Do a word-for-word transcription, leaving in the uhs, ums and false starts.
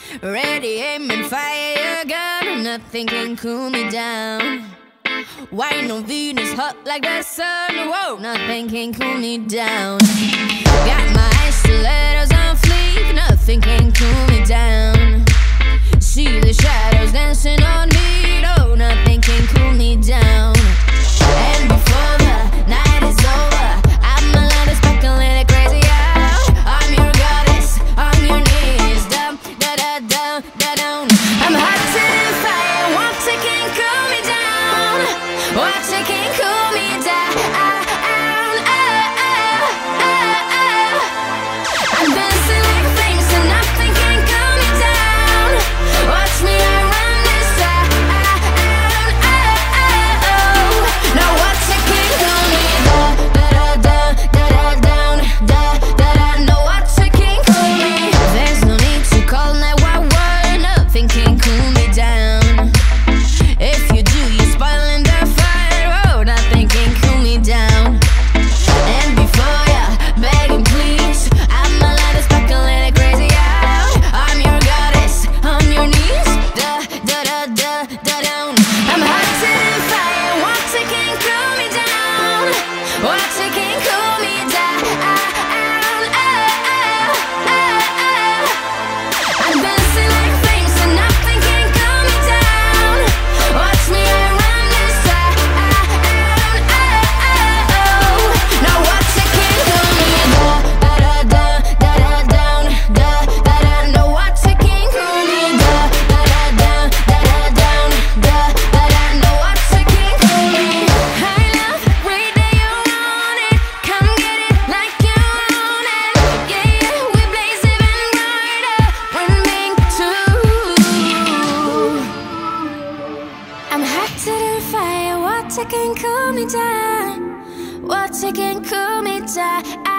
Ready, aim and fire your gun. Nothing can cool me down. Wine on Venus, hot like the sun. Whoa, nothing can cool me down. Got my stilettos on fleek. Nothing can cool me down. See the shadows dancing on me. No, nothing can cool me down. And before the night is over, I'm a lot of speculating crazy out. I'm your goddess, on your knees. Down, da da da da down. I'm hot to the fire. Water can cool me down. Water can cool me down. I'm dancing like flames and nothing can cool me down. Watch me, I run this town. Now water can cool me down. Da da da da down. Da da da. No water can cool me. There's no need to call nine one one. Nothing can cool me down. If you do, you're spoiling the fire. Oh, nothing can cool me down. And before ya begging please, I'm a lot of speculating crazy out. I'm your goddess, on your knees. Da da da da da down. I'm hot to the fire. Water can cool me down. Water can cool me down. I'm dancing like flames and nothing can cool me down. Watch me, I run this town. Now water can cool me down. Da da da da da down. Da da da. No water can cool me down. Da da da da da down. Da da da. No water can cool me. I love every day you want it. Come get it like you want it. Yeah yeah, we blaze even brighter when being two. I'm hot to the fire. Water can cool me down. Water can cool me down.